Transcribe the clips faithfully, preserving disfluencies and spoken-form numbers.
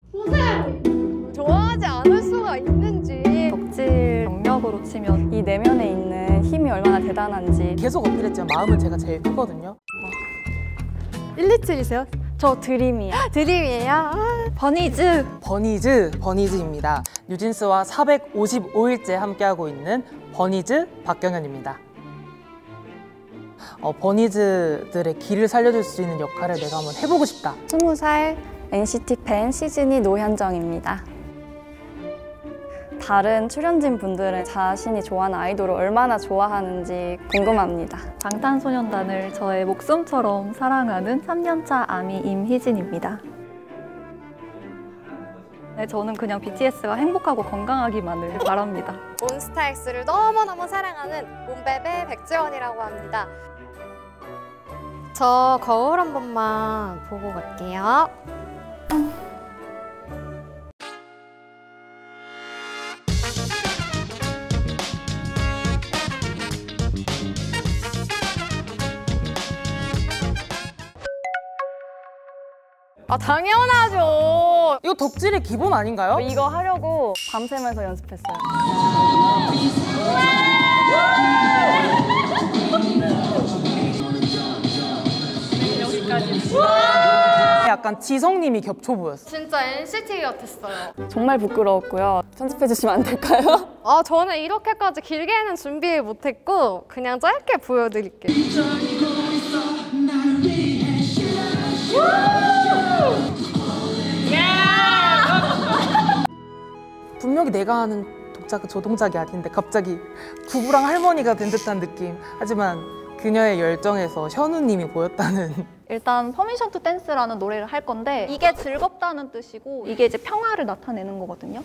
보세요! 좋아하지 않을 수가 있는지. 덕질 경력으로 치면 이 내면에 있는 힘이 얼마나 대단한지 계속 어필했지만 마음은 제가 제일 크거든요. 일, 이, 칠이세요? 저 드림이야. 드림이에요? 아. 버니즈! 버니즈, 버니즈입니다. 뉴진스와 사백오십오 일째 함께하고 있는 버니즈 박경현입니다. 어, 버니즈들의 길을 살려줄 수 있는 역할을 내가 한번 해보고 싶다. 스무 살 엔시티 팬 시즈니 노현정입니다. 다른 출연진 분들은 자신이 좋아하는 아이돌을 얼마나 좋아하는지 궁금합니다. 방탄소년단을 저의 목숨처럼 사랑하는 삼 년차 아미 임희진입니다. 네, 저는 그냥 비티에스가 행복하고 건강하기만을 바랍니다. 몬스타엑스를 너무너무 사랑하는 몬베베 백지원이라고 합니다. 저 거울 한 번만 보고 갈게요. 아, 당연하죠. 이거 덕질의 기본 아닌가요? 이거 하려고 밤새면서 연습했어요. 여기까지. 약간 지성님이 겹쳐 보였어. 진짜 엔시티 같았어요. 정말 부끄러웠고요. 편집해주시면 안 될까요? 아, 저는 이렇게까지 길게는 준비 못했고 그냥 짧게 보여드릴게요. 분명히 내가 하는 동작은 저 동작이 아닌데 갑자기 부부랑 할머니가 된 듯한 느낌. 하지만 그녀의 열정에서 현우님이 보였다는. 일단 퍼미션 투 댄스라는 노래를 할 건데 이게 즐겁다는 뜻이고 이게 이제 평화를 나타내는 거거든요.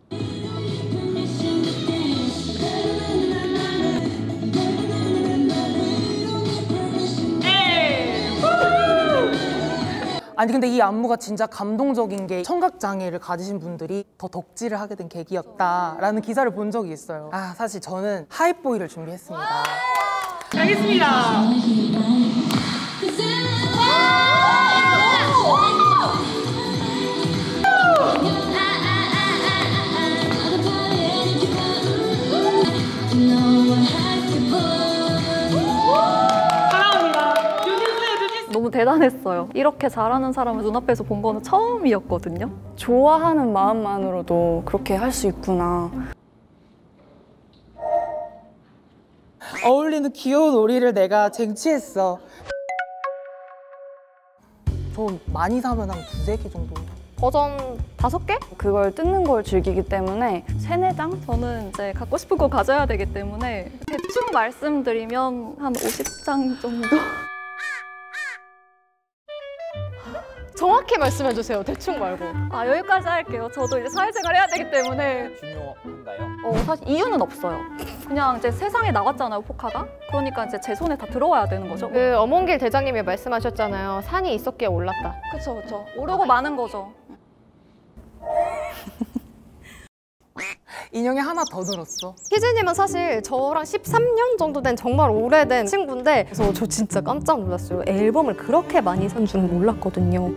아니 근데 이 안무가 진짜 감동적인 게 청각장애를 가지신 분들이 더 덕질을 하게 된 계기였다라는 기사를 본 적이 있어요. 아 사실 저는 하이보이를 준비했습니다. 알겠습니다. 너무 대단했어요. 이렇게 잘하는 사람을 눈앞에서 본 거는 처음이었거든요. 좋아하는 마음만으로도 그렇게 할 수 있구나. 어울리는 귀여운 오리를 내가 쟁취했어. 저 많이 사면 한 두세 개 정도. 버전 다섯 개? 그걸 뜯는 걸 즐기기 때문에 세네 장? 저는 이제 갖고 싶은 거 가져야 되기 때문에 대충 말씀드리면 한 오십 장 정도? 정확히 말씀해주세요. 대충 말고. 아 여기까지 할게요. 저도 이제 사회생활 해야 되기 때문에. 중요한가요? 어 사실 이유는 없어요. 그냥 이제 세상에 나왔잖아요, 포카가. 그러니까 이제 제 손에 다 들어와야 되는 거죠. 그 어몽길 대장님이 말씀하셨잖아요. 산이 있었기에 올랐다. 그쵸 그쵸. 오르고 마는 거죠. 인형이 하나 더 늘었어. 희진님은 사실 저랑 십삼 년 정도 된 정말 오래된 친구인데 그래서 저 진짜 깜짝 놀랐어요. 앨범을 그렇게 많이 산 줄은 몰랐거든요.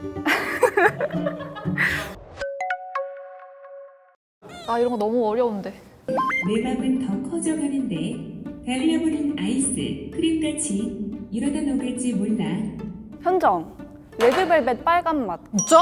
아 이런 거 너무 어려운데. 내 맘은 더 커져가는데 달려버린 아이스 크림같이 이러다 녹을지 몰라. 현정. 레드벨벳 빨간 맛. 진짜?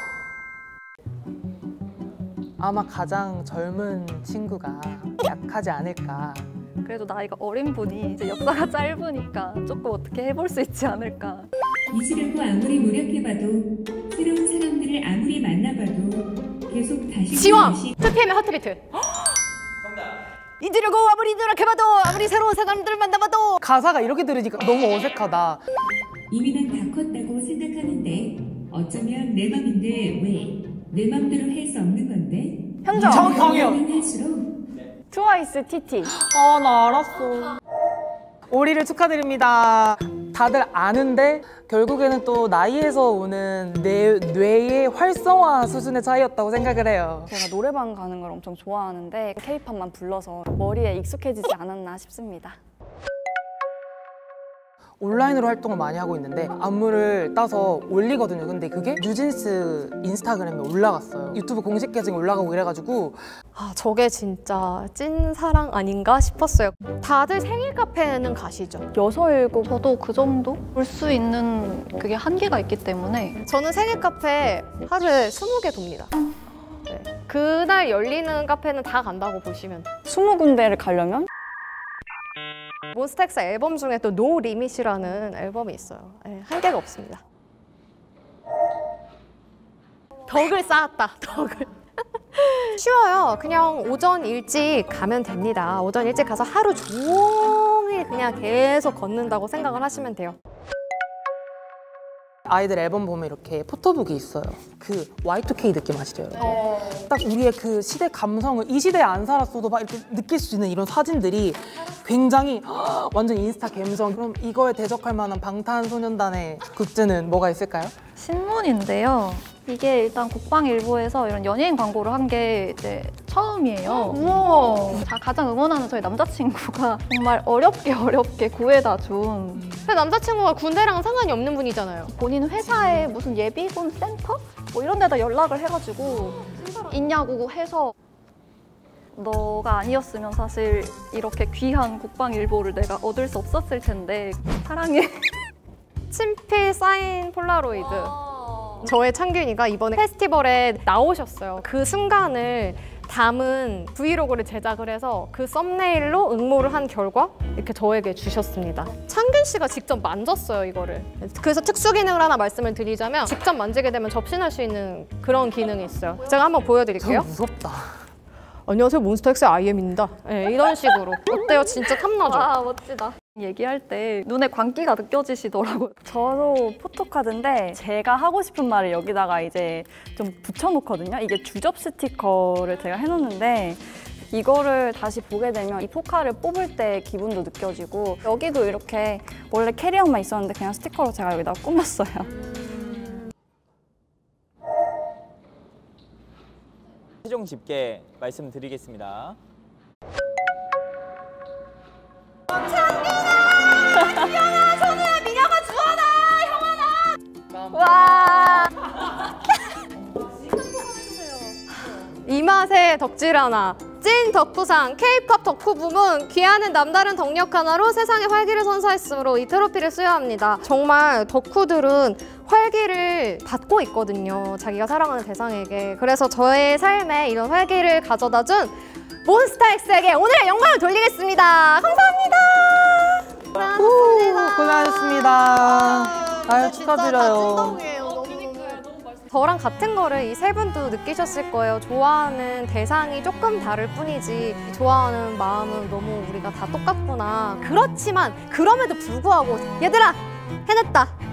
아마 가장 젊은 친구가 약하지 않을까. 그래도 나이가 어린 분이 이제 역사가 짧으니까 조금 어떻게 해볼 수 있지 않을까. 잊으려고 아무리 노력해봐도 새로운 사람들을 아무리 만나봐도 계속 다시 지원! 다시 투피엠의 하트비트. 잊으려고 아무리 노력해봐도 아무리 새로운 사람들을 만나봐도 가사가 이렇게 들으니까 너무 어색하다. 이미 난 다 컸다고 생각하는데 어쩌면 내 맘인데 왜 내 맘대로 할 수 없는 건데? 현정. 정경현. 할수록 트와이스 티티. 아, 나 알았어. 오리를 축하드립니다. 다들 아는데 결국에는 또 나이에서 오는 뇌, 뇌의 활성화 수준의 차이였다고 생각을 해요. 제가 노래방 가는 걸 엄청 좋아하는데 케이팝만 불러서 머리에 익숙해지지 않았나 싶습니다. 온라인으로 활동을 많이 하고 있는데 안무를 따서 올리거든요. 근데 그게 뉴진스 인스타그램에 올라갔어요. 유튜브 공식 계정에 올라가고 이래가지고 아, 저게 진짜 찐 사랑 아닌가 싶었어요. 다들 생일 카페는 가시죠? 여섯, 일곱 저도 그 정도 볼 수 있는 그게 한계가 있기 때문에 저는 생일 카페 하루에 스무 개 돕니다. 네. 그날 열리는 카페는 다 간다고 보시면 돼요. 스무 군데를 가려면 몬스타엑스 앨범 중에 또 노 리밋이라는 앨범이 있어요. 네, 한계가 없습니다. 덕을 쌓았다, 덕을. 쉬워요. 그냥 오전 일찍 가면 됩니다. 오전 일찍 가서 하루 종일 그냥 계속 걷는다고 생각을 하시면 돼요. 아이들 앨범 보면 이렇게 포토북이 있어요. 그 와이 투 케이 느낌 아시죠? 딱 우리의 그 시대 감성을 이 시대에 안 살았어도 막 이렇게 느낄 수 있는 이런 사진들이 굉장히 완전 인스타 감성. 그럼 이거에 대적할 만한 방탄소년단의 굿즈는 뭐가 있을까요? 신문인데요. 이게 일단 국방일보에서 이런 연예인 광고를 한 게 이제 처음이에요. 우와. 자, 가장 응원하는 저희 남자친구가 정말 어렵게 어렵게 구해다 준 근데 남자친구가 군대랑 상관이 없는 분이잖아요. 본인 회사에 무슨 예비군 센터? 뭐 이런 데다 연락을 해가지고 있냐고 해서 너가 아니었으면 사실 이렇게 귀한 국방일보를 내가 얻을 수 없었을 텐데 사랑해. 친필 사인 폴라로이드. 저의 창균이가 이번에 페스티벌에 나오셨어요. 그 순간을 담은 브이로그를 제작을 해서 그 썸네일로 응모를 한 결과 이렇게 저에게 주셨습니다. 창균 씨가 직접 만졌어요, 이거를. 그래서 특수 기능을 하나 말씀을 드리자면 직접 만지게 되면 접신할 수 있는 그런 기능이 있어요. 제가 한번 보여드릴게요. 너무 무섭다. 안녕하세요, 몬스타엑스의 아이엠입니다. 네, 이런 식으로. 어때요? 진짜 탐나죠? 와, 멋지다. 얘기할 때 눈에 광기가 느껴지시더라고요. 저도 포토카드인데 제가 하고 싶은 말을 여기다가 이제 좀 붙여놓거든요. 이게 주접 스티커를 제가 해놓는데 이거를 다시 보게 되면 이 포카를 뽑을 때 기분도 느껴지고 여기도 이렇게 원래 캐리어만 있었는데 그냥 스티커로 제가 여기다가 꾸몄어요. 최종 집계 말씀드리겠습니다. 이 맛의 덕질 하나. 찐 덕후상 K-팝 덕후 부문 귀하는 남다른 덕력 하나로 세상에 활기를 선사했으므로 이 트로피를 수여합니다. 정말 덕후들은 활기를 받고 있거든요. 자기가 사랑하는 대상에게. 그래서 저의 삶에 이런 활기를 가져다준 몬스타엑스에게 오늘의 영광을 돌리겠습니다. 감사합니다. 오, 고생하셨습니다. 아유, 축하드려요. 저랑 같은 거를 이 세 분도 느끼셨을 거예요. 좋아하는 대상이 조금 다를 뿐이지 좋아하는 마음은 너무 우리가 다 똑같구나. 그렇지만 그럼에도 불구하고 얘들아 해냈다.